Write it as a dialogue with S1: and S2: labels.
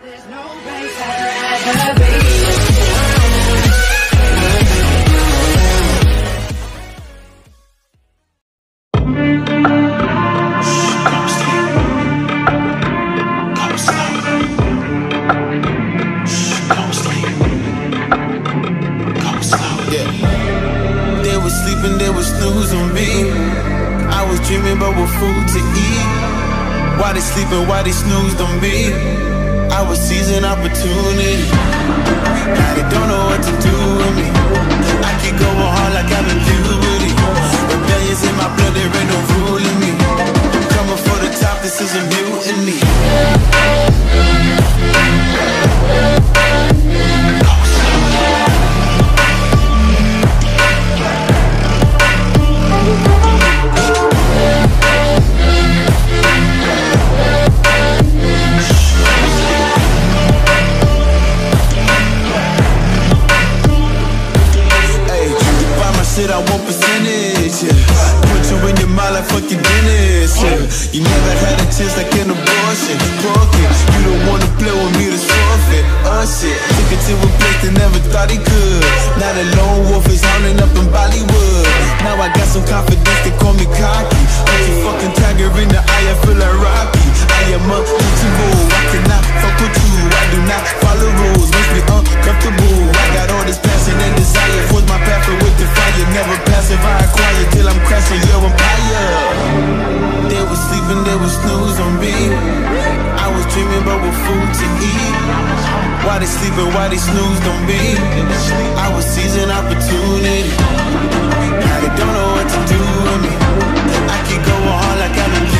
S1: There's no place I'd rather be.
S2: They would snooze on me. I was dreaming about what food to eat. Why they sleeping, why they snoozed on me? I was seizing opportunity. Now they don't know what to do with me. I keep going hard like I'm in puberty. Rebellions in my blood, there ain't no ruling me. Coming for the top, this is a mutiny. Shit, I want percentage, yeah. Put you in your mind like fuck your dentist, yeah. You never had a chance like an abortion. Broken, you don't wanna play with me, this forfeit. Shit, took it to a place they never thought he could. Now the lone wolf is howling up in Bollywood. Now I got some confidence, they call me cocky. I'm a fucking tiger in the eye, I feel like Rocky. I am untouchable, I cannot fuck with you. I do not follow rules, makes me uncomfortable. I got all this passion and desire, force my path with the fire. Never passive, I acquire till I'm crashing your empire. They were sleeping, they would snooze on me. I was dreaming about what food to eat. Why they sleeping, why they snoozed on me? I was seizing opportunity. Now they don't know what to do with me. I keep going hard like I'm in